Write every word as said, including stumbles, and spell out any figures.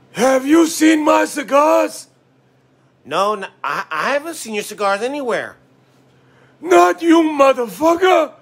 Have you seen my cigars? No, n I, I haven't seen your cigars anywhere. Not you, motherfucker!